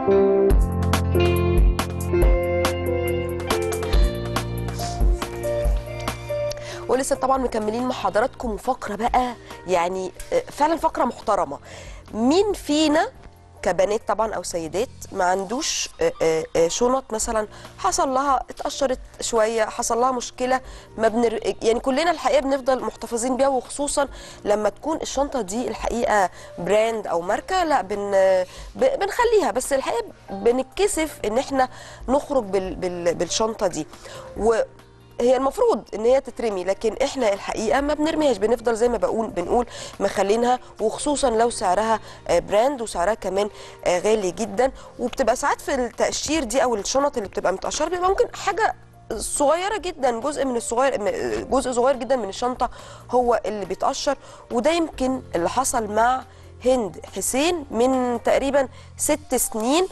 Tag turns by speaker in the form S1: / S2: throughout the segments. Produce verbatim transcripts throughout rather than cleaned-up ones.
S1: ولسه طبعا مكملين مع حضراتكم فقره بقى، يعني فعلا فقره محترمه. مين فينا كبنات طبعا او سيدات ما عندوش شنط مثلا حصل لها اتقشرت شويه، حصل لها مشكله، ما بنر... يعني كلنا الحقيقه بنفضل محتفظين بيها، وخصوصا لما تكون الشنطه دي الحقيقه براند او ماركه، لا بن... بنخليها، بس الحقيقه بنتكسف ان احنا نخرج بال... بال... بالشنطه دي، و هي المفروض ان هي تترمي، لكن احنا الحقيقه ما بنرميهاش، بنفضل زي ما بقول بنقول مخلينها، وخصوصا لو سعرها براند وسعرها كمان غالي جدا. وبتبقى ساعات في التقشير دي او الشنط اللي بتبقى متقشره بيبقى ممكن حاجه صغيره جدا، جزء من الصغير جزء صغير جدا من الشنطه هو اللي بيتقشر. وده يمكن اللي حصل مع هند حسين من تقريبا ست سنين،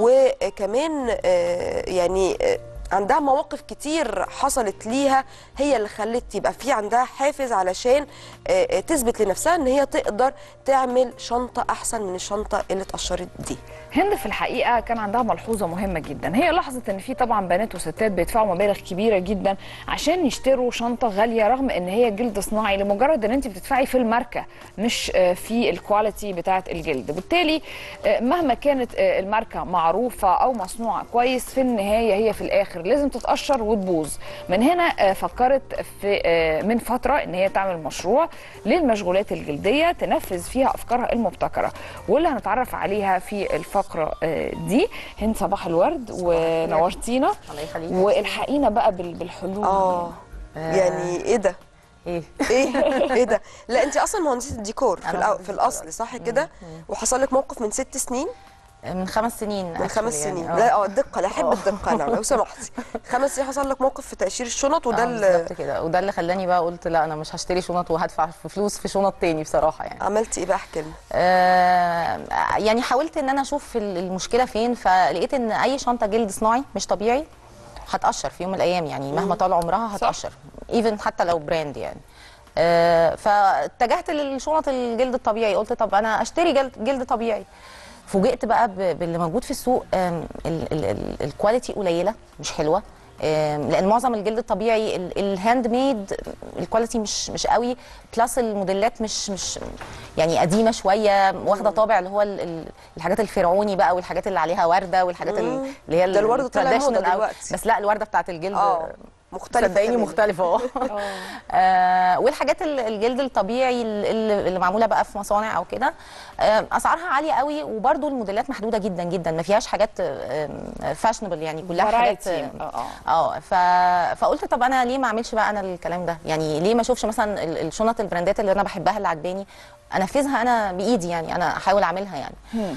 S1: وكمان يعني عندها مواقف كتير حصلت ليها هي اللي خلت يبقى في عندها حافز علشان تثبت لنفسها ان هي تقدر تعمل شنطه احسن من الشنطه اللي اتقشرت دي.
S2: هند في الحقيقه كان عندها ملحوظه مهمه جدا، هي لاحظت ان في طبعا بنات وستات بيدفعوا مبالغ كبيره جدا عشان يشتروا شنطه غاليه رغم ان هي جلد صناعي، لمجرد ان انت بتدفعي في الماركه مش في الكواليتي بتاعه الجلد. بالتالي مهما كانت الماركه معروفه او مصنوعه كويس، في النهايه هي في الاخر لازم تتقشر وتبوظ. من هنا فكرت في من فتره ان هي تعمل مشروع للمشغولات الجلديه تنفذ فيها افكارها المبتكره، واللي هنتعرف عليها في الفقره دي. هند صباح الورد ونورتينا.
S3: الله يخليك.
S2: والحقينا بقى بالحلول.
S1: اه يعني ايه ده؟
S3: ايه
S1: ايه ايه ده؟ لا انت اصلا مهندسه ديكور في, الأو... في الاصل صح كده؟ وحصل لك موقف من ست سنين؟
S3: من خمس سنين.
S1: من خمس سنين
S3: يعني.
S1: لا اه الدقه، لا احب الدقه انا لو سمحتي. خمس سنين حصل لك موقف في تقشير الشنط، وده اللي
S3: بالظبط كده، وده اللي خلاني بقى قلت لا انا مش هشتري شنط وهدفع في فلوس في شنط تاني بصراحه يعني.
S1: عملتي ايه بقى؟ احكي لنا.
S3: آه يعني حاولت ان انا اشوف المشكله فين، فلقيت ان اي شنطه جلد صناعي مش طبيعي هتقشر في يوم من الايام، يعني مهما طال عمرها هتقشر ايفن حتى لو براند يعني. آه فاتجهت للشنط الجلد الطبيعي، قلت طب انا اشتري جلد, جلد طبيعي. فوجئت بقى باللي موجود في السوق، الكواليتي قليله مش حلوه، لان معظم الجلد الطبيعي الهاند ميد الكواليتي مش مش قوي، بلس الموديلات مش مش يعني قديمه شويه، واخده طابع اللي هو الحاجات الفرعوني بقى، والحاجات اللي عليها ورده، والحاجات اللي هي
S1: ده الورده طالعه موضه دلوقتي،
S3: بس لا الورده بتاعت الجلد
S1: اه مختلفه،
S3: صدقيني مختلفه اه. والحاجات الجلد الطبيعي اللي, اللي معموله بقى في مصانع او كده اسعارها عاليه قوي، وبرده الموديلات محدوده جدا جدا، ما فيهاش حاجات فاشنبل يعني، كلها حاجات اه. فقلت طب انا ليه ما اعملش بقى انا الكلام ده، يعني ليه ما اشوفش مثلا الشنط البراندات اللي انا بحبها اللي عجباني انفذها انا بايدي، يعني انا احاول اعملها يعني.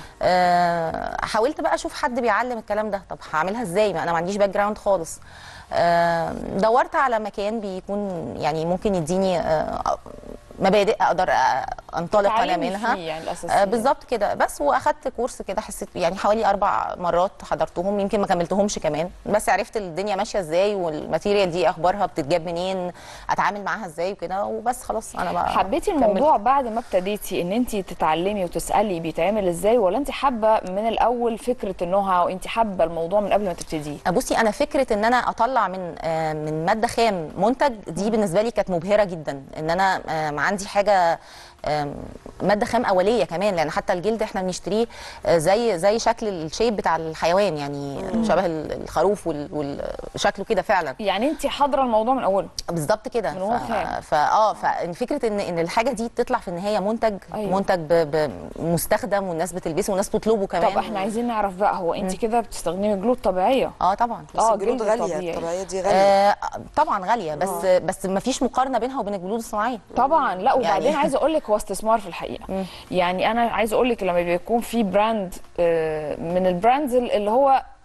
S3: آه حاولت بقى اشوف حد بيعلم الكلام ده، طب هعملها ازاي؟ ما انا ما عنديش باك جراوند خالص. آه دورت على مكان بيكون يعني ممكن يديني آه مبادئ اقدر انطلق انا منها
S2: يعني
S3: آه بالظبط كده. بس واخدت كورس كده، حسيت يعني حوالي اربع مرات حضرتهم، يمكن ما كملتهمش كمان، بس عرفت الدنيا ماشيه ازاي، والماتيريال دي اخبارها بتتجاب منين، اتعامل معاها ازاي وكده، وبس خلاص. انا بقى
S2: حبيتي الموضوع بعد ما ابتديتي ان انت تتعلمي وتسالي بيتعمل ازاي، ولا انت حابه من الاول فكره النو هاو، انت حابه الموضوع من قبل ما تبتديه؟
S3: بصي انا فكره ان انا اطلع من آه من ماده خام منتج دي بالنسبه لي كانت مبهره جدا، ان انا آه عندي حاجه ماده خام اوليه كمان، لان حتى الجلد احنا بنشتريه زي زي شكل الشيب بتاع الحيوان، يعني مم. شبه الخروف وشكله كده فعلا.
S2: يعني انت حاضره الموضوع من اوله
S3: بالظبط كده. فاه ففكره ان ان الحاجه دي تطلع في النهايه منتج أيوه. منتج مستخدم والناس بتلبسه والناس تطلبه كمان.
S2: طب احنا عايزين نعرف بقى، هو انت كده بتستخدمي جلود طبيعيه؟
S3: اه طبعا.
S1: بس اه الجلود غاليه، الطبيعيه دي غاليه.
S3: آه طبعا غاليه، بس آه. بس ما فيش مقارنه بينها وبين الجلود الصناعيه
S2: طبعا. لا وبعدين يعني عايزه اقول لك هو استثمار في الحقيقه. م. يعني انا عايزه اقول لك لما بيكون في براند من البراندز اللي هو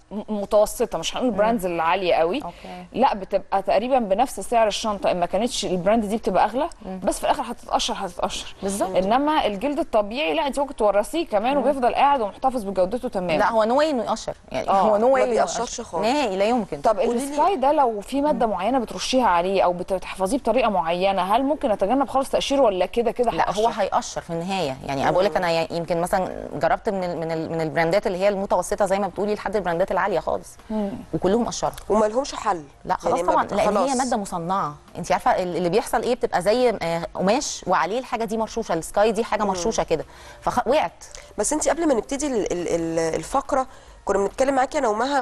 S2: م- متوسطه، مش هنقول براندز اللي عاليه قوي.
S3: أوكي.
S2: لا بتبقى تقريبا بنفس سعر الشنطه، ان ما كانتش البراند دي بتبقى اغلى، بس في الاخر هتتقشر هتتقشر
S3: بالظبط.
S2: انما الجلد الطبيعي لا، انت ممكن تورثيه كمان وبيفضل قاعد ومحتفظ بجودته تماما.
S3: لا هو نو واي انه يقشر يعني.
S2: آه،
S3: هو نو واي
S1: ما بيقشرش خالص.
S3: نهائي، لا يمكن.
S2: طب
S1: قولي لي-
S2: السكاي ده لو في ماده معينه بترشيها عليه او بتحفظيه بطريقه معينه، هل ممكن اتجنب خالص تقشيره ولا كده كده
S3: لا
S2: هيقشر؟
S3: هو هيقشر في النهايه يعني. انا بقول لك انا يمكن مثلا جربت من ال من ال من البراندات اللي هي المتوسطه زي ما بتقولي لحد البراندات العاليه خالص، وكلهم قشروا.
S1: وما لهمش حل.
S3: لا خلاص
S1: يعني ما
S3: طبعا،
S1: بت-
S3: لان
S1: خلاص.
S3: هي ماده مصنعه. انت عارفه ال- اللي بيحصل ايه، بتبقى زي آه، قماش وعليه الحاجه دي مرشوشه، السكاي دي حاجه مرشوشه كده فوقعت.
S1: بس انت قبل ما نبتدي ال- ال- ال- الفقره كنا بنتكلم معاكي انا ومها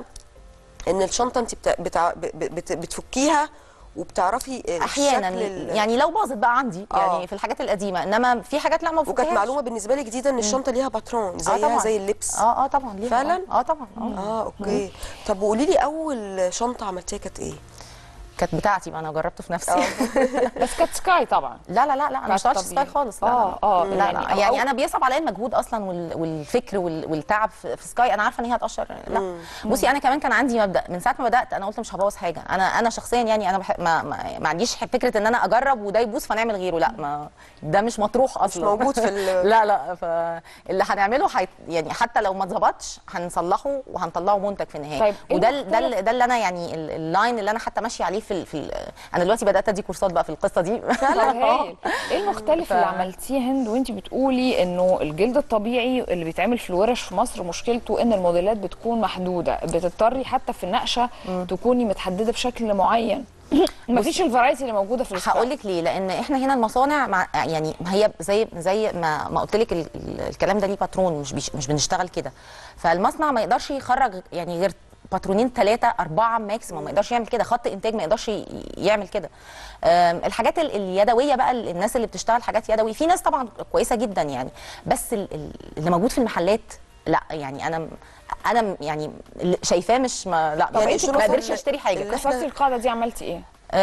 S1: ان الشنطه انت بتاع بتاع بت بتفكيها وبتعرفي
S3: احيانا
S1: الشكل ال-
S3: يعني لو باظت بقى عندي
S1: آه.
S3: يعني في الحاجات القديمه، انما في حاجات لا ما
S1: وكانت
S3: بفكهاش.
S1: معلومه بالنسبه لي جديده ان الشنطه ليها باترون
S3: آه
S1: زيها
S3: طبعاً.
S1: زي اللبس.
S3: اه اه طبعا ليها.
S1: فعلا؟
S3: اه, آه طبعا اه.
S1: اه اوكي. طب وقولي لي اول شنطه عملتيها كانت ايه؟
S3: كانت بتاعتي بقى، انا جربت في نفسي.
S2: بس كانت سكاي طبعا.
S3: لا لا لا لا انا ما
S2: كانت
S3: اشتغلتش
S2: طبيعي.
S3: سكاي خالص. لا
S2: آه، آه،
S3: لا
S2: يعني
S3: لا
S2: أو-
S3: يعني
S2: أو-
S3: انا بيصعب عليا المجهود اصلا وال- والفكر وال- والتعب في في سكاي. انا عارفه ان هي هتقشر. لا بصي انا كمان كان عندي مبدا من ساعه ما بدات، انا قلت مش هبوظ حاجه. انا انا شخصيا يعني انا بح... ما, ما, ما عنديش فكره ان انا اجرب وده يبوظ فنعمل غيره. لا ما ده مش مطروح اصلا.
S1: موجود في ال-
S3: لا لا فاللي هنعمله حي... يعني حتى لو ما اتظبطش هنصلحه وهنطلعه منتج في النهايه.
S2: طيب، إيه
S3: وده ال- ده
S2: المختلف؟
S3: ال- ده اللي انا يعني ال- اللاين اللي انا حتى ماشيه عليه في ال... في ال... انا دلوقتي بدات ادي كورسات بقى في القصه دي.
S2: فعلا هايل. ايه المختلف
S3: ف-
S2: اللي عملتيه هند وانت بتقولي انه الجلد الطبيعي اللي بيتعمل في الورش في مصر مشكلته ان الموديلات بتكون محدوده، بتضطري حتى في النقشه تكوني متحدده بشكل معين مفيش الفرايتي اللي موجوده في السكاي.
S3: هقول لك ليه، لان احنا هنا المصانع مع يعني هي زي زي ما ما قلت لك ال- ال- الكلام ده ليه باترون، مش بيش مش بنشتغل كده. فالمصنع ما يقدرش يخرج يعني غير باترونين ثلاثه اربعه ماكسيموم، ما يقدرش يعمل كده. خط انتاج ما يقدرش ي- يعمل كده. أم، الحاجات ال- اليدويه بقى، ال- الناس اللي بتشتغل حاجات يدوي، في ناس طبعا كويسه جدا يعني، بس ال- ال- اللي موجود في المحلات لا يعني انا انا يعني اللي شايفاه مش ما لا
S1: يعني
S3: يعني
S1: إيه
S3: ما قدرتش
S1: اللي-
S3: اشتري حاجه.
S1: اللي
S2: كسرتي القاعده دي عملتي ايه؟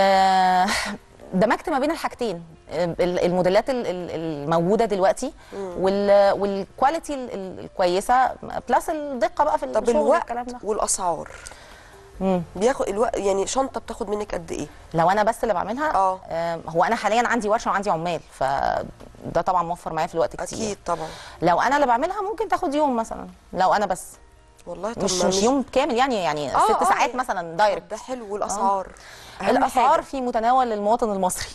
S3: آه، دمجت ما بين الحاجتين، ال- الموديلات ال- ال- الموجوده دلوقتي وال- والكواليتي ال- ال- الكويسه بلس الدقه بقى في
S1: طب
S3: الشغل
S1: الوقت
S3: والكلام ده.
S1: والاسعار
S3: مم.
S1: بياخد الوقت، يعني شنطه بتاخد منك قد ايه؟
S3: لو انا بس اللي بعملها
S1: آه.
S3: آه، هو انا حاليا عندي ورشه وعندي عمال، فده طبعا موفر معايا في الوقت كتير.
S1: اكيد طبعا.
S3: لو انا اللي بعملها ممكن تاخد يوم مثلا، لو انا بس
S1: والله طب
S3: مش
S1: ما
S3: مش يوم كامل يعني يعني
S1: آه،
S3: ست
S1: آه،
S3: ساعات
S1: يعني-
S3: مثلا دايركت.
S1: ده حلو. والاسعار أهم
S3: الاسعار
S1: حاجة.
S3: في متناول المواطن المصري.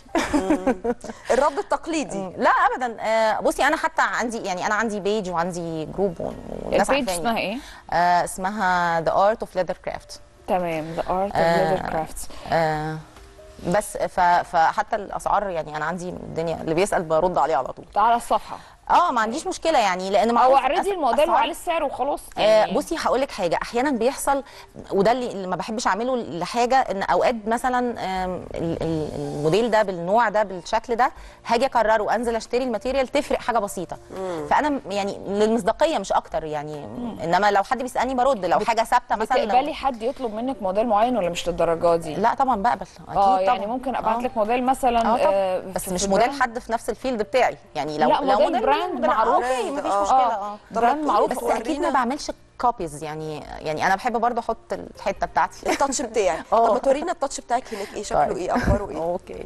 S1: الرد التقليدي.
S3: لا ابدا. آه، بصي انا حتى عندي يعني انا عندي بيج وعندي جروب والناس
S2: البيج
S3: عارفاني.
S2: اسمها ايه؟
S3: آه، اسمها The Art of Leather Craft.
S2: تمام، ذا ارت اوف
S3: آه.
S2: ليذر كرافتس.
S3: آه، بس ف- فحتى الاسعار يعني انا عندي الدنيا اللي بيسال برد عليه على طول.
S2: على الصفحه
S3: اه ما عنديش مشكله يعني، لان
S2: او
S3: معروف
S2: اعرضي
S3: أس-
S2: الموديل
S3: أسعار-
S2: وعليه السعر وخلاص
S3: آه
S2: يعني.
S3: بصي هقول لك حاجه، احيانا بيحصل وده اللي, اللي ما بحبش اعمله لحاجه، ان اوقات مثلا آم، ال- ال- الموديل ده بالنوع ده بالشكل ده هاجي اكرره وانزل اشتري الماتيريال تفرق حاجه بسيطه. فانا م- يعني للمصداقيه مش اكتر يعني. انما لو حد بيسالني برد، لو حاجه ثابته مثلا لو-
S2: بتقبلي حد يطلب منك موديل معين ولا مش للدرجه دي؟
S3: لا طبعا بقبل اكيد
S2: اه
S3: طبعا.
S2: يعني ممكن ابعت
S3: آه.
S2: لك موديل مثلا
S3: اه طبعا.
S2: آه،
S3: بس
S2: في-
S3: مش
S2: في
S3: موديل
S2: براند-
S3: حد في نفس الفيلد بتاعي يعني. لو
S2: لا،
S3: لو
S2: موديل براند
S3: موديل-
S2: معروف.
S3: آه، اوكي مفيش
S1: آه.
S3: مشكله.
S2: آه.
S3: اه
S2: براند معروف.
S3: بس اكيد
S1: ورينا.
S3: ما بعملش كوبيز يعني. يعني انا بحب برضه احط الحته بتاعتي.
S1: التاتش بتاعي.
S3: آه.
S1: طب ما تورينا التاتش بتاعك هناك ايه شكله،
S3: طيب.
S1: ايه اخباره ايه؟
S3: اوكي.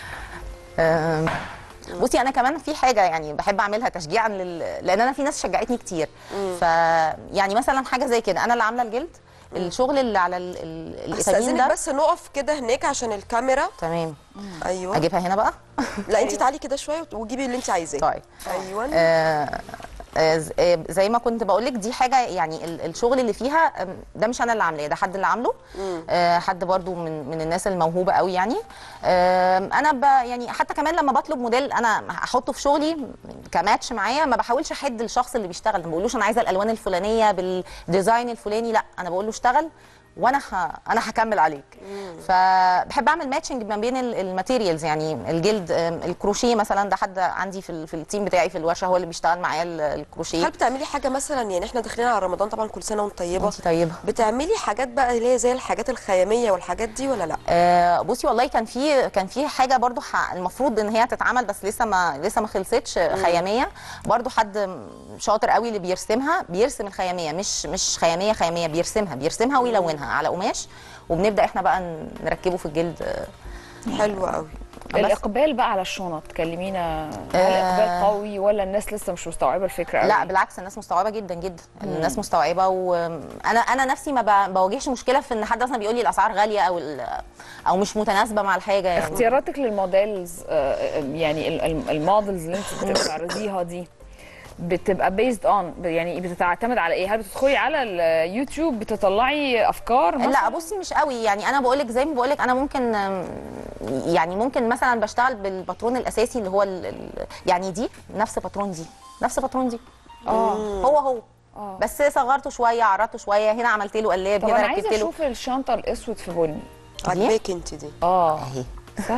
S3: آم، بصي انا كمان في حاجه يعني بحب اعملها تشجيعا لل... لان انا في ناس شجعتني كتير. ف يعني مثلا حاجه زي كده انا اللي عامله الجلد، الشغل اللي على ال... ال... الايتاليين
S1: استاذنك
S3: ده.
S1: بس نقف كده هناك عشان الكاميرا.
S3: تمام.
S1: ايوه.
S3: اجيبها هنا بقى.
S1: لا انت تعالي كده شويه وجيبي اللي انت عايزاه.
S3: طيب.
S1: ايوه.
S3: آه، آه، ز- آه، زي ما كنت بقول لك دي حاجه يعني ال- الشغل اللي فيها آم، ده مش انا اللي عاملاه، ده حد اللي عامله. آه، حد برضو من من الناس الموهوبه قوي يعني. آم، انا ب يعني حتى كمان لما بطلب موديل انا احطه في شغلي كماتش معايا، ما بحاولش احد الشخص اللي بيشتغل، ما بقولوش انا عايزه الالوان الفلانيه بالديزاين الفلاني، لا انا بقول له اشتغل وانا ه... انا هكمل عليك. فبحب اعمل ماتشنج ما بين الماتيريالز، يعني الجلد، الكروشيه مثلا، ده حد عندي في, ال... في التيم بتاعي في الورشه هو اللي بيشتغل معايا الكروشيه.
S1: هل بتعملي حاجه مثلا، يعني احنا داخلين على رمضان طبعا، كل سنه وانت طيبه.
S3: انت طيبه.
S1: بتعملي حاجات بقى اللي هي زي الحاجات الخياميه والحاجات دي ولا لا؟
S3: آه بصي والله كان في كان في حاجه برضو ح... المفروض ان هي تتعمل بس لسه ما لسه ما خلصتش، خياميه برضو، حد شاطر قوي اللي بيرسمها، بيرسم الخياميه، مش مش خياميه خياميه، بيرسمها بيرسمها ويلونها على قماش، وبنبدا احنا بقى نركبه في الجلد.
S1: حلو قوي.
S2: الاقبال بقى على الشنط، كلمينا. هل الاقبال قوي ولا الناس لسه مش مستوعبه الفكره قوي؟
S3: لا بالعكس، الناس مستوعبه جدا جدا. مم. الناس مستوعبه، وانا انا نفسي ما بواجهش مشكله في ان حد اصلا بيقول لي الاسعار غاليه او او مش متناسبه مع الحاجه. يعني
S2: اختياراتك للموديلز، يعني الموديلز اللي انت بتعرضيها دي بتبقى بيزد اون، يعني بتعتمد على ايه؟ هل بتدخلي على اليوتيوب بتطلعي افكار مثلا؟
S3: لا بصي مش قوي، يعني انا بقول لك زي ما بقول لك، انا ممكن يعني ممكن مثلا بشتغل بالباترون الاساسي اللي هو يعني دي نفس باترون دي نفس باترون دي اه هو هو أوه. بس صغرته شويه، عرضته شويه، هنا عملت له قلاب، هنا ركبت له.
S2: طب انا عايزه اشوف الشنطه الاسود في بني.
S1: عجباكي انت دي؟
S2: اه
S3: اهي
S2: صح.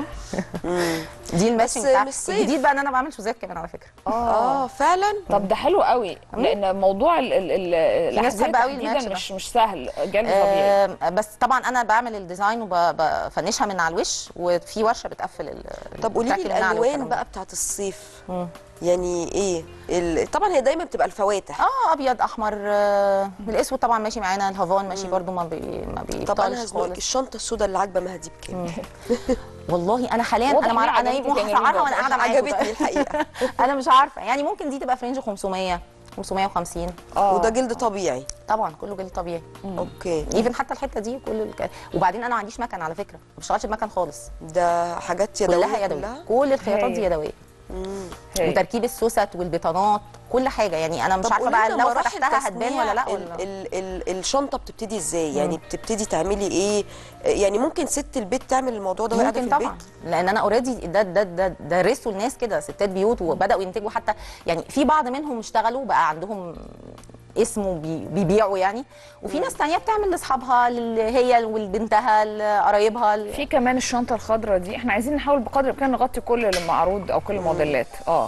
S3: دي الماتشنج بتاعتي الجديد بقى، ان انا بعمل شوزات كمان على فكره.
S1: اه فعلا.
S2: طب ده حلو قوي، لان موضوع
S3: الاحذيه
S2: تحديدا مش مش سهل، جلد طبيعي.
S3: آه بس طبعا انا بعمل الديزاين وبفنشها من على الوش، وفي ورشه بتقفل.
S1: طب قولي لي الالوان بقى بتاعت الصيف. مم. يعني ايه؟ طبعا هي دايما بتبقى الفواتح،
S3: اه ابيض احمر، آه الاسود طبعا ماشي معانا، الهافان ماشي برده، ما بي ما بيبطلش.
S1: طب انا هزنقك، الشنطه السوداء اللي عاجبه مهدي بكام؟
S3: والله انا حاليا انا مع انا هسعرها وانا قاعده معاكم.
S1: عجبتني الحقيقه.
S3: انا مش عارفه، يعني ممكن دي تبقى في رينج خمسمية خمسمية وخمسين.
S1: اه وده جلد طبيعي
S3: طبعا، كله جلد طبيعي.
S1: مم. اوكي.
S3: ايفن حتى الحته دي كل الك... وبعدين انا ما عنديش مكن على فكره، ما بشتغلش بمكن خالص،
S1: ده حاجات يدويه
S3: كلها يدويه، كل الخياطات دي يدويه. امم وتركيب السوست والبيطانات، كل حاجه. يعني انا مش عارفه بقى لو فتحتها هتبان ولا لا.
S1: ولا ال ال الشنطه بتبتدي ازاي؟ يعني بتبتدي تعملي ايه؟ يعني ممكن ست البيت تعمل الموضوع ده وهي قاعده في البيت؟
S3: طبعا، لان انا اوريدي ده ده ده درسوا الناس كده، ستات بيوت، وبداوا ينتجوا. حتى يعني في بعض منهم اشتغلوا بقى عندهم اسم وبيبيعوا يعني، وفي ناس تانية بتعمل لاصحابها، هي ولبنتها، لقرايبها.
S2: في كمان الشنطه الخضراء دي، احنا عايزين نحاول بقدر الامكان نغطي كل المعروض او كل الموديلات. اه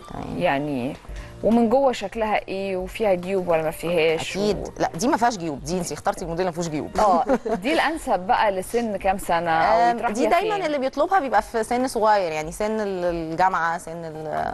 S2: يعني ومن جوه شكلها ايه، وفيها جيوب ولا ما فيهاش؟
S3: اكيد و... لا دي ما فيهاش جيوب، دي انت اخترتي الموديل ما فيهوش جيوب.
S2: اه دي الانسب بقى لسن كام سنه او يطرح
S3: دي دايما فين؟ اللي بيطلبها بيبقى في سن صغير، يعني سن الجامعه، سن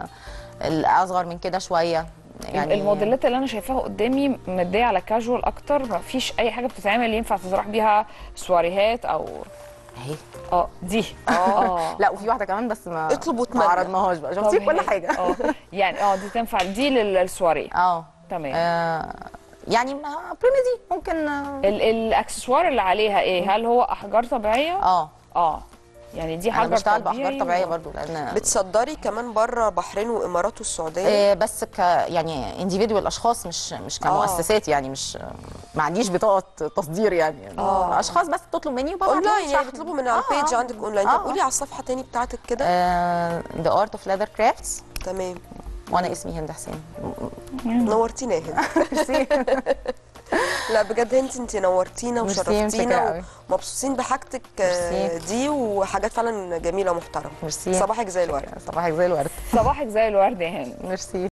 S3: الاصغر من كده شويه.
S2: يعني الموديلات اللي انا شايفاها قدامي مديه على كاجوال اكتر، ما فيش اي حاجه بتتعمل ينفع تطرح بيها سواريهات او
S3: اهي.
S2: اه دي
S3: اه لا، وفي واحده كمان بس ما
S1: اطلب واتمنى،
S3: ما عرضناهاش بقى، شفتي كل حاجه.
S2: اه يعني اه دي تنفع دي للسواريه.
S3: اه
S2: تمام.
S3: آه يعني بريميدي ممكن. آه
S2: الاكسسوار اللي عليها ايه؟ هل هو احجار طبيعيه؟
S3: اه
S2: اه يعني دي حاجه
S3: بشتغل باحجار طبيعيه برضو، لان
S1: بتصدري كمان بره بحرين وامارات والسعوديه.
S3: آه بس ك يعني انديفيدوال اشخاص، مش مش كمؤسسات. آه. يعني مش ما عنديش بطاقه تصدير يعني. آه. اشخاص بس بتطلب مني وببعت
S1: اونلاين، يعني بيطلبوا من على آه. البيج عندك اونلاين. آه. طب قولي على الصفحه تاني بتاعتك كده.
S3: ذا ارت اوف ليذر كرافتس.
S1: تمام.
S3: وانا اسمي هند حسين.
S1: نورتينا يا هند. لا بجد انت انت نورتينا وشرفتينا، ومبسوطين بحاجتك دي، وحاجات فعلا جميله ومحترمه.
S3: ميرسي.
S1: صباحك زي الورد.
S3: صباحك زي الورد.
S2: صباحك زي الورد يا هند.
S3: ميرسي.